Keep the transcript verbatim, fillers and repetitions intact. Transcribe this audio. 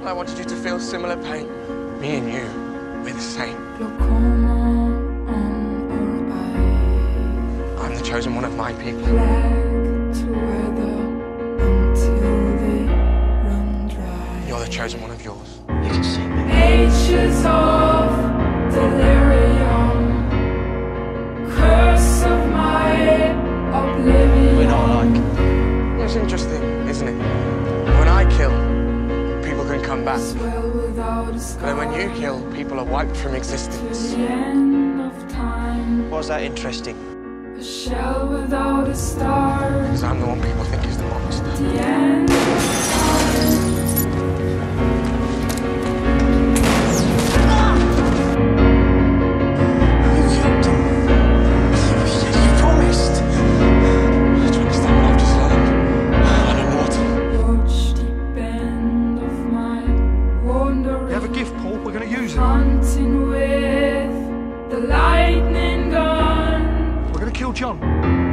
I wanted you to feel similar pain. Me and you, we're the same. I'm the chosen one of my people. You're the chosen one of yours. You can see me. Ages of delirium, curse of my oblivion. We're not alike. It's interesting, isn't it? When I kill, people can come back. But then when you kill, people are wiped from existence. Why's that interesting? A shell without a star. Because I'm the one people think is the monster. The end of time. You killed him. You said you promised. Do you understand what I've just learned? I'm immortal. Watch deep end of my wandering. You have a gift, Paul. We're going to use it. Hunting with the lightning gun. We're going to kill John.